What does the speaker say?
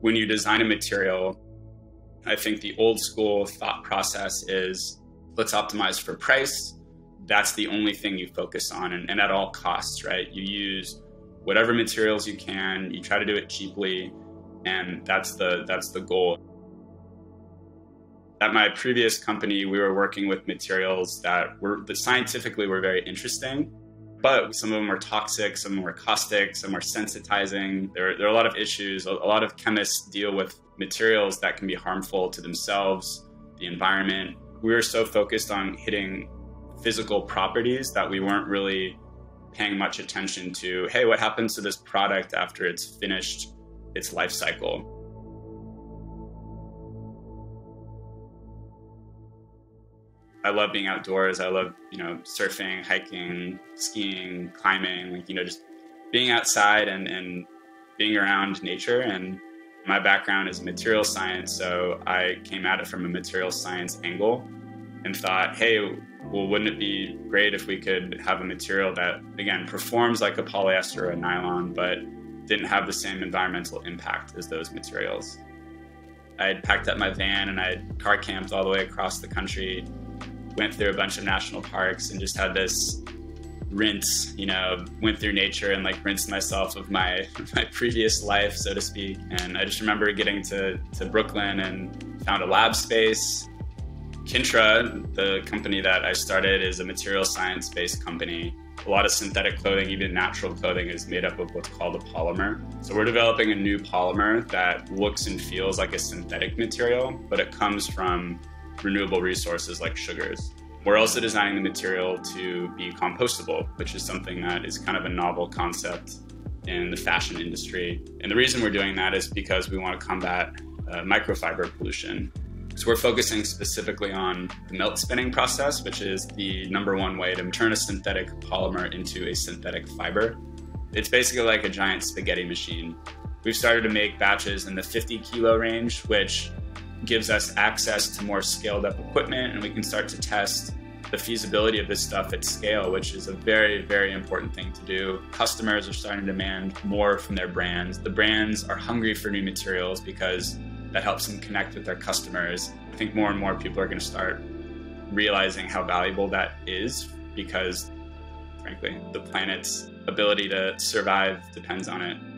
When you design a material, I think the old school thought process is let's optimize for price. That's the only thing you focus on, and at all costs, right? You use whatever materials you can, you try to do it cheaply, and that's the goal. At my previous company, we were working with materials that scientifically were very interesting, but some of them were toxic, some of them were caustic, some were sensitizing. There are a lot of issues. A lot of chemists deal with materials that can be harmful to themselves, the environment. We were so focused on hitting physical properties that we weren't really paying much attention to, hey, what happens to this product after it's finished its life cycle? I love being outdoors. I love, surfing, hiking, skiing, climbing, just being outside and being around nature. And my background is material science, so I came at it from a material science angle and thought, hey, well, wouldn't it be great if we could have a material that, again, performs like a polyester or a nylon, but didn't have the same environmental impact as those materials. I had packed up my van and I had car camped all the way across the country, went through a bunch of national parks and just had this rinse, went through nature and rinsed myself of my previous life, so to speak. And I just remember getting to Brooklyn and found a lab space. Kintra, the company that I started, is a material science-based company. A lot of synthetic clothing, even natural clothing, is made up of what's called a polymer. So we're developing a new polymer that looks and feels like a synthetic material, but it comes from renewable resources like sugars. We're also designing the material to be compostable, which is something that is kind of a novel concept in the fashion industry. And the reason we're doing that is because we want to combat microfiber pollution. So we're focusing specifically on the melt spinning process, which is the #1 way to turn a synthetic polymer into a synthetic fiber. It's basically like a giant spaghetti machine. We've started to make batches in the 50 kilo range, which gives us access to more scaled up equipment, and we can start to test the feasibility of this stuff at scale, which is a very, very important thing to do. Customers are starting to demand more from their brands. The brands are hungry for new materials because that helps them connect with their customers. I think more and more people are going to start realizing how valuable that is because, frankly, the planet's ability to survive depends on it.